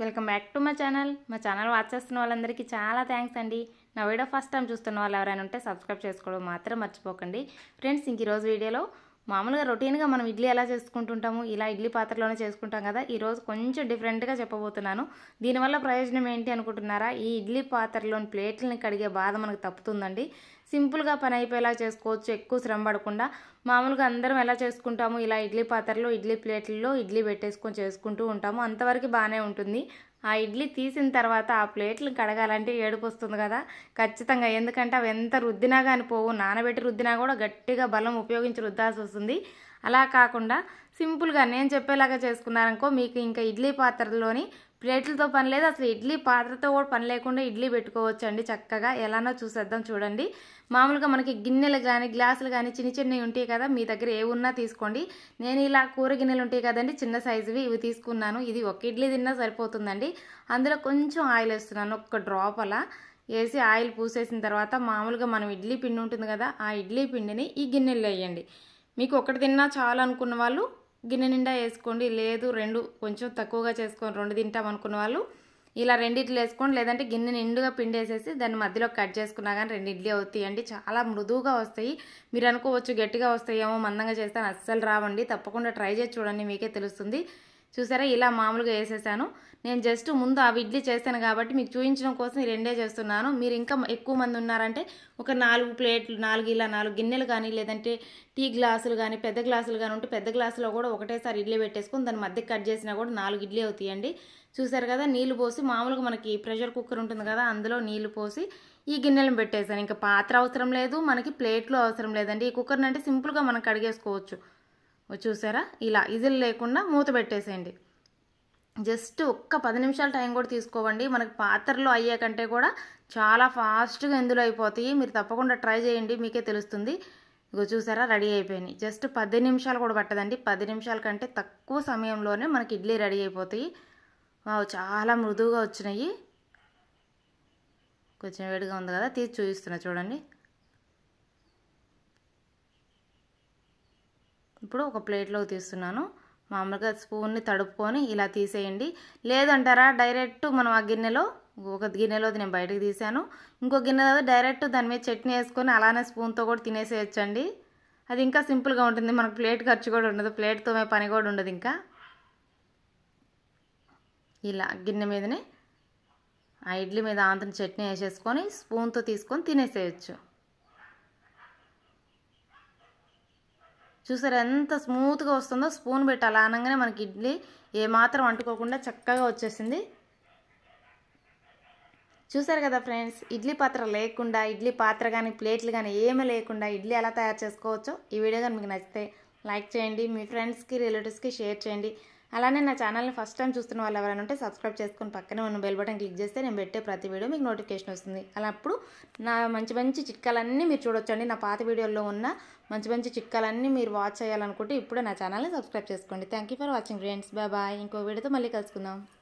Welcome back to my channel. మా channel watch చేస్తున్న వాళ్ళందరికీ చాలా థ్యాంక్స్ అండి. నా వీడియో ఫస్ట్ టైం చూస్తున్న వాళ్ళు ఎవరైనా ఉంటే సబ్స్క్రైబ్ చేసుకోవడం మాత్రం మర్చిపోకండి ఫ్రెండ్స్. ఇంక ఈరోజు వీడియోలో మామూలుగా రొటీన్గా మనం ఇడ్లీ ఎలా చేసుకుంటుంటాము, ఇలా ఇడ్లీ పాత్రలోనే చేసుకుంటాం కదా. ఈరోజు కొంచెం డిఫరెంట్గా చెప్పబోతున్నాను. దీనివల్ల ప్రయోజనం ఏంటి అనుకుంటున్నారా? ఈ ఇడ్లీ పాత్రలోని ప్లేట్లని కడిగే బాధ మనకు తప్పుతుందండి. సింపుల్గా పని అయిపోయేలా చేసుకోవచ్చు, ఎక్కువ శ్రమ పడకుండా. మామూలుగా అందరం ఎలా చేసుకుంటాము, ఇలా ఇడ్లీ పాత్రలో ఇడ్లీ ప్లేట్లలో ఇడ్లీ పెట్టేసుకొని చేసుకుంటూ ఉంటాము. అంతవరకు బాగానే ఉంటుంది. ఆ ఇడ్లీ తీసిన తర్వాత ఆ ప్లేట్లు కడగాలంటే ఏడుపు వస్తుంది కదా ఖచ్చితంగా. ఎందుకంటే అవి ఎంత రుద్దినా కానీ పోవు. నానబెట్టి రుద్దినా కూడా గట్టిగా బలం ఉపయోగించి రుద్దాల్సి వస్తుంది. అలా కాకుండా సింపుల్గా నేను చెప్పేలాగా చేసుకున్నారనుకో, మీకు ఇంకా ఇడ్లీ పాత్రలోని ప్లేట్లతో పని లేదు, అసలు ఇడ్లీ పాత్రతో కూడా పని లేకుండా ఇడ్లీ పెట్టుకోవచ్చు అండి చక్కగా. ఎలానో చూసేద్దాం చూడండి. మామూలుగా మనకి గిన్నెలు కానీ గ్లాసులు కానీ చిన్న చిన్నవి ఉంటాయి కదా, మీ దగ్గర ఏ ఉన్నా తీసుకోండి. నేను ఇలా కూర గిన్నెలు ఉంటాయి కదండి చిన్న సైజువి, ఇవి తీసుకున్నాను. ఇది ఒక ఇడ్లీ తిన్నా సరిపోతుందండి. అందులో కొంచెం ఆయిల్ వేస్తున్నాను, ఒక డ్రాప్ అలా వేసి ఆయిల్ పూసేసిన తర్వాత మామూలుగా మనం ఇడ్లీ పిండి ఉంటుంది కదా, ఆ ఇడ్లీ పిండిని ఈ గిన్నెల్లో వేయండి. మీకు ఒకటి తిన్నా చాలు అనుకున్న వాళ్ళు గిన్నె నిండా వేసుకోండి. లేదు రెండు కొంచెం తక్కువగా చేసుకొని రెండు తింటాం అనుకున్న వాళ్ళు ఇలా రెండిట్లు వేసుకోండి. లేదంటే గిన్నె నిండుగా పిండి వేసేసి దాన్ని మధ్యలో కట్ చేసుకున్నా కానీ రెండు ఇడ్లీ అవుతాయండి. చాలా మృదువుగా వస్తాయి. మీరు అనుకోవచ్చు గట్టిగా వస్తాయేమో, మందంగా చేస్తాను, అస్సలు రావండి. తప్పకుండా ట్రై చేసి చూడండి, మీకే తెలుస్తుంది. చూసారా, ఇలా మామూలుగా వేసేసాను. నేను జస్ట్ ముందు అవి ఇడ్లీ చేస్తాను కాబట్టి మీకు చూపించడం కోసం ఈ రెండే చేస్తున్నాను. మీరు ఇంకా ఎక్కువ మంది ఉన్నారంటే ఒక 4 ప్లేట్లు, 4 గిన్నెలు కానీ లేదంటే టీ గ్లాసులు కానీ పెద్ద గ్లాసులు కానీ ఉంటే పెద్ద గ్లాసులో కూడా ఒకటేసారి ఇడ్లీ పెట్టేసుకొని దాని మధ్య కట్ చేసినా కూడా 4 ఇడ్లీ అవుతాయండి. చూసారు కదా, నీళ్లు పోసి మామూలుగా మనకి ప్రెషర్ కుక్కర్ ఉంటుంది కదా, అందులో నీళ్లు పోసి ఈ గిన్నెలను పెట్టేసాను. ఇంకా పాత్ర అవసరం లేదు, మనకి ప్లేట్లు అవసరం లేదండి. ఈ కుక్కర్ని అంటే సింపుల్గా మనం కడిగేసుకోవచ్చు. చూసారా, ఇలా ఇజిల్ లేకుండా మూత పెట్టేసేయండి. జస్ట్ ఒక్క 10 నిమిషాలు టైం కూడా తీసుకోవండి. మనకి పాత్రలో అయ్యే కంటే కూడా చాలా ఫాస్ట్గా ఇందులో అయిపోతాయి. మీరు తప్పకుండా ట్రై చేయండి, మీకే తెలుస్తుంది. ఇగో చూసారా, రెడీ అయిపోయినాయి. జస్ట్ 10 నిమిషాలు కూడా పట్టదండి. 10 నిమిషాల కంటే తక్కువ సమయంలోనే మనకి ఇడ్లీ రెడీ అయిపోతాయి. చాలా మృదువుగా వచ్చినాయి. కొంచెం వేడిగా ఉంది కదా, తీసి చూపిస్తున్నా చూడండి. ఇప్పుడు ఒక ప్లేట్లో తీస్తున్నాను. మామూలుగా స్పూన్ని తడుపుకొని ఇలా తీసేయండి. లేదంటారా డైరెక్ట్ మనం ఆ గిన్నెలో, ఒక గిన్నెలో నేను బయటకు తీసాను, ఇంకో గిన్నెలో డైరెక్ట్ దాని మీద చట్నీ వేసుకొని అలానే స్పూన్తో కూడా తినేసేయచ్చండి. అది ఇంకా సింపుల్గా ఉంటుంది. మనకు ప్లేట్ ఖర్చు కూడా ఉండదు, ప్లేట్తో పని కూడా ఉండదు. ఇంకా ఇలా గిన్నె మీదనే ఆ ఇడ్లీ మీద ఆంధ్ర చట్నీ వేసేసుకొని స్పూన్తో తీసుకొని తినేసేయచ్చు. చూసారు ఎంత స్మూత్గా వస్తుందో. స్పూన్ పెట్టి అలా అనగానే మనకి ఇడ్లీ ఏమాత్రం అంటుకోకుండా చక్కగా వచ్చేసింది. చూసారు కదా ఫ్రెండ్స్, ఇడ్లీ పాత్ర లేకుండా, ఇడ్లీ పాత్ర కానీ ప్లేట్లు కానీ ఏమీ లేకుండా ఇడ్లీ ఎలా తయారు చేసుకోవచ్చో ఈ వీడియో కానీ మీకు నచ్చితే లైక్ చేయండి, మీ ఫ్రెండ్స్కి రిలేటివ్స్కి షేర్ చేయండి. అలానే నా ఛానల్ని ఫస్ట్ టైం చూస్తున్న వాళ్ళు ఎవరైనా ఉంటే సబ్స్క్రైబ్ చేసుకొని పక్కనే ఉన్న బెల్ బటన్ క్లిక్ చేస్తే నేను పెట్టే ప్రతి వీడియో మీకు నోటిఫికేషన్ వస్తుంది. అలా అప్పుడు నా మంచి మంచి చిట్కాలన్నీ మీరు చూడొచ్చండి. నా పాత వీడియోల్లో ఉన్న మంచి మంచి చిట్కాలన్నీ మీరు వాచ్ చేయాలనుకుంటే ఇప్పుడే నా ఛానల్ని సబ్స్క్రైబ్ చేసుకోండి. Thank you for watching friends. Bye bye. ఇంకో వీడియోతో మళ్ళీ కలుసుకుందాం.